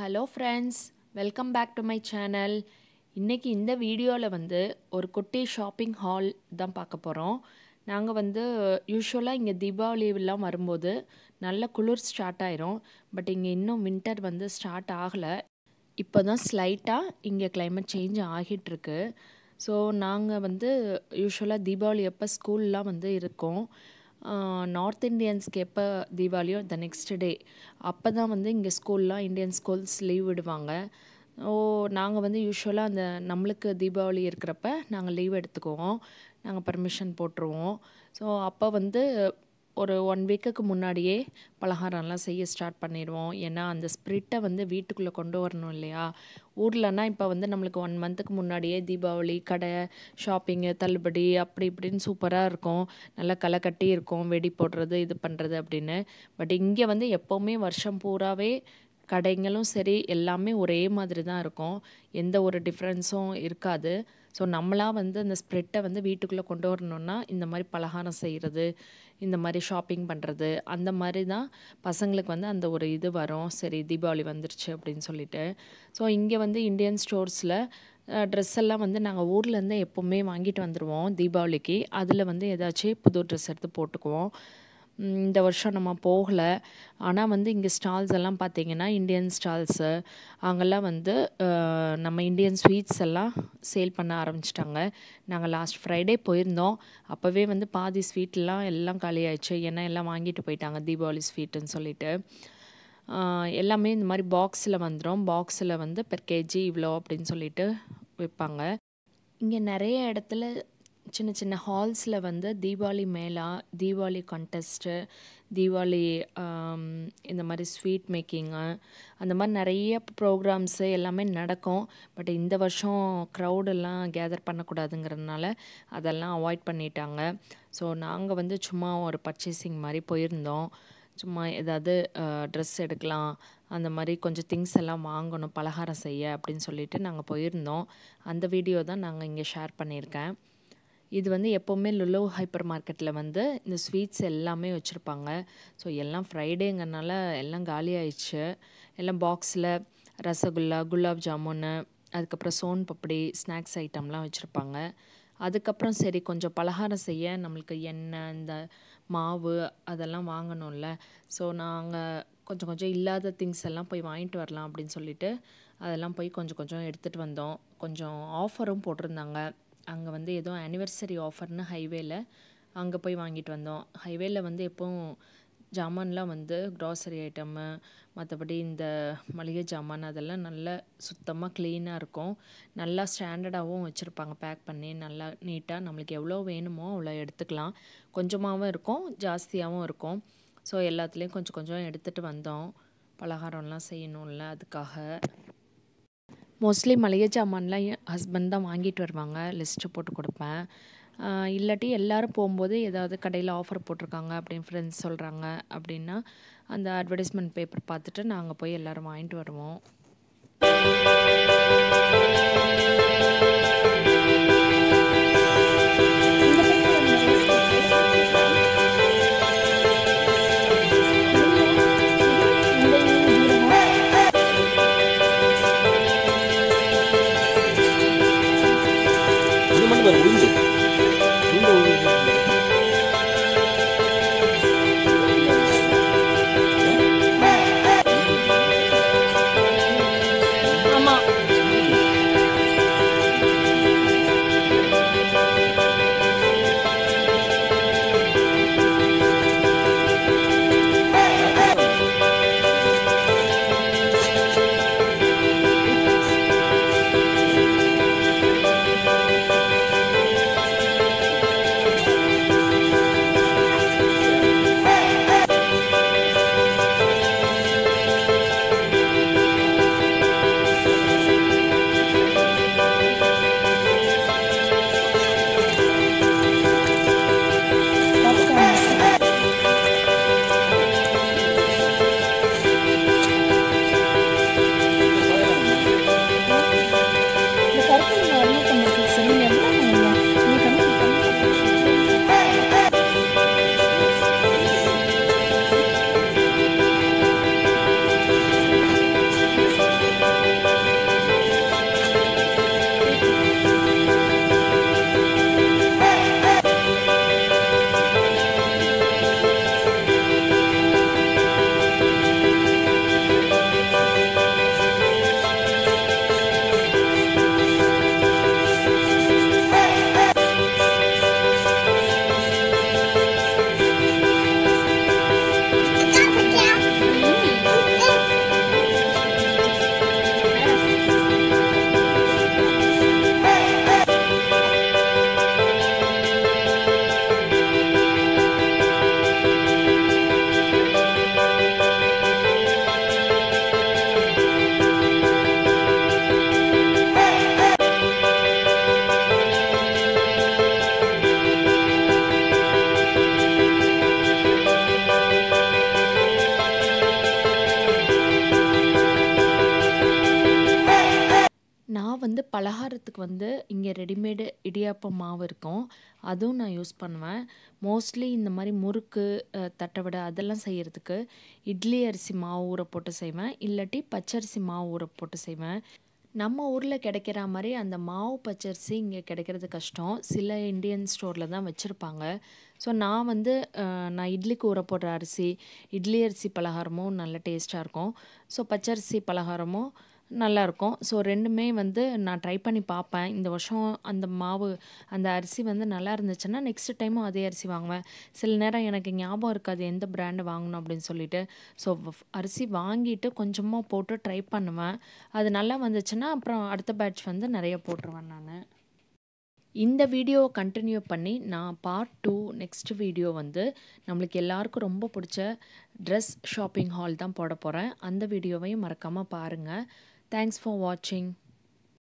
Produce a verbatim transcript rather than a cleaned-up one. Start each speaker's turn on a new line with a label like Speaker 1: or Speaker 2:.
Speaker 1: Hello friends, welcome back to my channel. இன்றைக்கி இந்த வீடியோவில் வந்து ஒரு குட்டி ஷாப்பிங் ஹால் தான் பார்க்க போகிறோம். நாங்கள் வந்து யூஸ்வலாக இங்கே தீபாவளிலாம் வரும்போது நல்ல குளிர் ஸ்டார்ட் ஆயிரும். பட் இங்கே இன்னும் வின்டர் வந்து ஸ்டார்ட் ஆகலை. இப்போ தான் ஸ்லைட்டாக இங்கே கிளைமேட் சேஞ்ச் ஆகிட்டுருக்கு. ஸோ நாங்கள் வந்து யூஸ்வலாக தீபாவளி அப்போ ஸ்கூல்லாம் வந்து இருக்கோம். நார்த் இண்டியன்ஸ்க்கு எப்போ தீபாவளியோ த நெக்ஸ்ட் டே அப்போ தான் வந்து இங்கே ஸ்கூல்லாம் இந்தியன் ஸ்கூல்ஸ் லீவ் விடுவாங்க. ஓ நாங்கள் வந்து யூஸ்வலாக அந்த நம்மளுக்கு தீபாவளி இருக்கிறப்ப நாங்கள் லீவ் எடுத்துக்குவோம், நாங்கள் பர்மிஷன் போட்டுருவோம். ஸோ அப்போ வந்து ஒரு ஒன் வீக்குக்கு முன்னாடியே பலகாரம்லாம் செய்ய ஸ்டார்ட் பண்ணிடுவோம். ஏன்னா அந்த ஸ்பிரிட்டை வந்து வீட்டுக்குள்ளே கொண்டு வரணும் இல்லையா. ஊர்லன்னா இப்போ வந்து நம்மளுக்கு ஒன் மந்த்துக்கு முன்னாடியே தீபாவளி கடை ஷாப்பிங்கு தள்ளுபடி அப்படி இப்படின்னு சூப்பராக இருக்கும், நல்லா களை கட்டி இருக்கும், வெடி போடுறது இது பண்ணுறது அப்படின்னு. பட் இங்கே வந்து எப்போவுமே வருஷம் பூராவே கடைங்களும் சரி எல்லாமே ஒரே மாதிரி தான் இருக்கும், எந்த ஒரு டிஃப்ரென்ஸும் இருக்காது. ஸோ நம்மளாக வந்து அந்த ஸ்ப்ரெட்டை வந்து வீட்டுக்குள்ளே கொண்டு வரணுன்னா இந்த மாதிரி பலகாரம் செய்கிறது, இந்த மாதிரி ஷாப்பிங் பண்ணுறது, அந்த மாதிரி தான் பசங்களுக்கு வந்து அந்த ஒரு இது வரும். சரி தீபாவளி வந்துருச்சு அப்படின்னு சொல்லிட்டு. ஸோ இங்கே வந்து இந்தியன் ஸ்டோர்ஸில் ட்ரெஸ் எல்லாம் வந்து நாங்கள் ஊர்லேருந்து எப்போவுமே வாங்கிட்டு வந்துடுவோம் தீபாவளிக்கு. அதில் வந்து ஏதாச்சும் புது ட்ரெஸ் எடுத்து போட்டுக்குவோம். இந்த வருஷம் நம்ம போகலை. ஆனால் வந்து இங்கே ஸ்டால்ஸ் எல்லாம் பார்த்திங்கன்னா இந்தியன் ஸ்டால்ஸு அங்கெல்லாம் வந்து நம்ம இந்தியன் ஸ்வீட்ஸ் எல்லாம் சேல் பண்ண ஆரம்பிச்சிட்டாங்க. நாங்கள் லாஸ்ட் ஃப்ரைடே போயிருந்தோம். அப்போவே வந்து பாதி ஸ்வீட்லாம் எல்லாம் காலி ஆயிடுச்சு. ஏன்னா எல்லாம் வாங்கிட்டு போயிட்டாங்க தீபாவளி ஸ்வீட்டுன்னு சொல்லிட்டு. எல்லாமே இந்த மாதிரி பாக்ஸில் வந்துடும். பாக்ஸில் வந்து பெர் கேஜி இவ்வளோ அப்படின்னு சொல்லிட்டு விற்பாங்க. இங்கே நிறைய இடத்துல சின்ன சின்ன ஹால்ஸில் வந்து தீபாவளி மேளா, தீபாவளி கான்டெஸ்ட்டு, தீபாவளி இந்த மாதிரி ஸ்வீட் மேக்கிங்கு அந்த மாதிரி நிறைய ப்ரோக்ராம்ஸு எல்லாமே நடக்கும். பட் இந்த வருஷம் க்ரௌடெல்லாம் கேதர் பண்ணக்கூடாதுங்கிறதுனால அதெல்லாம் அவாய்ட் பண்ணிட்டாங்க. ஸோ நாங்கள் வந்து சும்மா ஒரு பர்ச்சேசிங் மாதிரி போயிருந்தோம். சும்மா ஏதாவது ட்ரெஸ் எடுக்கலாம், அந்த மாதிரி கொஞ்சம் திங்ஸ் எல்லாம் வாங்கணும் பலகாரம் செய்ய அப்படின்னு சொல்லிட்டு நாங்கள் போயிருந்தோம். அந்த வீடியோ தான் நாங்கள் இங்கே ஷேர் பண்ணியிருக்கேன். இது வந்து எப்போவுமே லுலு ஹைப்பர் மார்க்கெட்டில் வந்து இந்த ஸ்வீட்ஸ் எல்லாமே வச்சுருப்பாங்க. ஸோ எல்லாம் ஃப்ரைடேங்கிறனால எல்லாம் காலி ஆயிடுச்சு. எல்லாம் பாக்ஸில் ரசகுல்லா, குலாப் ஜாமுன்னு, அதுக்கப்புறம் சோன் பப்படி, ஸ்நாக்ஸ் ஐட்டம்லாம் வச்சுருப்பாங்க. அதுக்கப்புறம் சரி கொஞ்சம் பலகாரம் செய்ய நம்மளுக்கு எண்ணெய், இந்த மாவு அதெல்லாம் வாங்கணும்ல. ஸோ நாங்கள் கொஞ்சம் கொஞ்சம் இல்லாத திங்ஸ் எல்லாம் போய் வாங்கிட்டு வரலாம் அப்படின்னு சொல்லிட்டு அதெல்லாம் போய் கொஞ்சம் கொஞ்சம் எடுத்துகிட்டு வந்தோம். கொஞ்சம் ஆஃபரும் போட்டிருந்தாங்க. அங்கே வந்து ஏதோ ஆனிவர்சரி ஆஃபர்னு ஹைவேல அங்கே போய் வாங்கிட்டு வந்தோம். ஹைவேல வந்து எப்போவும் ஜாமான்லாம் வந்து க்ராசரி ஐட்டமு, மற்றபடி இந்த மளிகை ஜாமான் அதெல்லாம் நல்லா சுத்தமாக க்ளீனாக இருக்கும். நல்லா ஸ்டாண்டர்டாகவும் வச்சுருப்பாங்க, பேக் பண்ணி நல்லா நீட்டாக. நம்மளுக்கு எவ்வளோ வேணுமோ அவ்வளோ எடுத்துக்கலாம். கொஞ்சமாகவும் இருக்கும், ஜாஸ்தியாகவும் இருக்கும். ஸோ எல்லாத்துலேயும் கொஞ்சம் கொஞ்சம் எடுத்துகிட்டு வந்தோம். பலகாரம்லாம் செய்யணும்ல அதுக்காக. மோஸ்ட்லி மளிகை ஜாமான்லாம் என் ஹஸ்பண்ட் தான் வாங்கிட்டு வருவாங்க, லிஸ்ட்டு போட்டு கொடுப்பேன். இல்லாட்டி எல்லோரும் போகும்போது ஏதாவது கடையில் ஆஃபர் போட்டிருக்காங்க அப்படின்னு ஃப்ரெண்ட்ஸ் சொல்கிறாங்க அப்படின்னா அந்த அட்வர்டைஸ்மெண்ட் பேப்பர் பார்த்துட்டு நாங்கள் போய் எல்லோரும் வாங்கிட்டு வருவோம். வந்து பலகாரத்துக்கு வந்து இங்கே ரெடிமேடு இடியாப்பம் மாவு இருக்கும். அதுவும் நான் யூஸ் பண்ணுவேன். மோஸ்ட்லி இந்த மாதிரி முறுக்கு, அஹ், தட்டவடை அதெல்லாம் செய்யறதுக்கு இட்லி அரிசி மாவு ஊற போட்டு செய்வேன். இல்லாட்டி பச்சரிசி மாவு ஊற போட்டு செய்வேன். நம்ம ஊரில் கிடைக்கிற மாதிரி அந்த மாவு பச்சரிசி இங்கே கிடைக்கிறது கஷ்டம். சில இந்தியன் ஸ்டோரில் தான் வச்சுருப்பாங்க. ஸோ நான் வந்து அஹ், நான் இட்லிக்கு ஊற போடுற அரிசி, இட்லி அரிசி பலகாரமும் நல்ல டேஸ்ட்டாக இருக்கும். ஸோ பச்சரிசி பலகாரமும் நல்லாயிருக்கும். ஸோ ரெண்டுமே வந்து நான் ட்ரை பண்ணி பார்ப்பேன். இந்த வருஷம் அந்த மாவு அந்த அரிசி வந்து நல்லா இருந்துச்சுன்னா நெக்ஸ்ட் டைமும் அதே அரிசி வாங்குவேன். சில நேரம் எனக்கு ஞாபகம் இருக்காது எந்த பிராண்டு வாங்கணும் அப்படின்னு சொல்லிட்டு. ஸோ அரிசி வாங்கிட்டு கொஞ்சமாக போட்டு ட்ரை பண்ணுவேன். அது நல்லா வந்துச்சுன்னா அப்புறம் அடுத்த பேட்ச் வந்து நிறைய போட்டுருவேன் நான். இந்த வீடியோவை கண்டினியூ பண்ணி நான் பார்ட் டூ நெக்ஸ்ட் வீடியோ வந்து நம்மளுக்கு எல்லாருக்கும் ரொம்ப பிடிச்ச ட்ரெஸ் ஷாப்பிங் ஹால் தான் போட போகிறேன். அந்த வீடியோவையும் மறக்காமல் பாருங்கள். தேங்க்ஸ் ஃபார் வாட்சிங்.